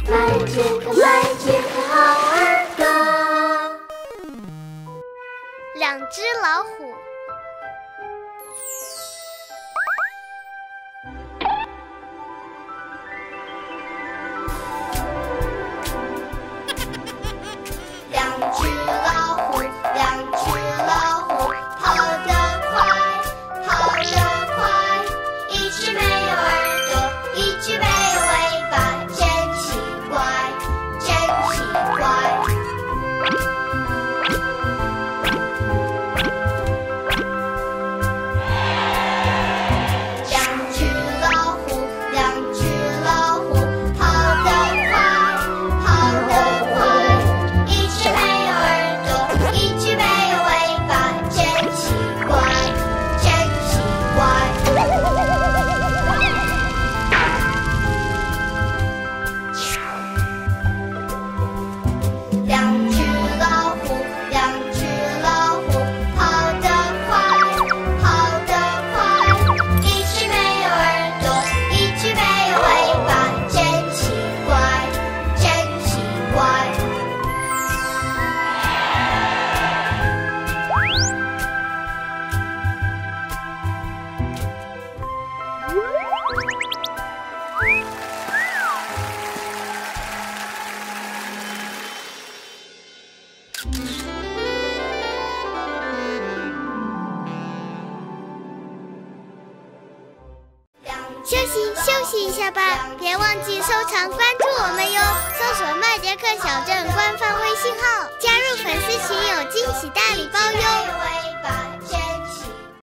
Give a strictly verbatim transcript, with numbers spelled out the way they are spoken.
麦杰克，麦杰克，好耳朵。 两只老虎。 两只老虎，两只老虎，跑得快，跑得快。一只没有耳朵，一只没有尾巴，真奇怪，真奇怪。两只老虎，两只老虎，跑得快，跑得快。一只没有耳朵，一只没有尾巴，真奇怪，真奇怪。两只老虎，两只老虎，跑得快，跑得快。一只没有耳朵，一只没有尾巴，真奇怪，真奇怪。 休息休息一下吧，别忘记收藏关注我们哟！搜索麦杰克小镇官方微信号，加入粉丝群有惊喜大礼包哟！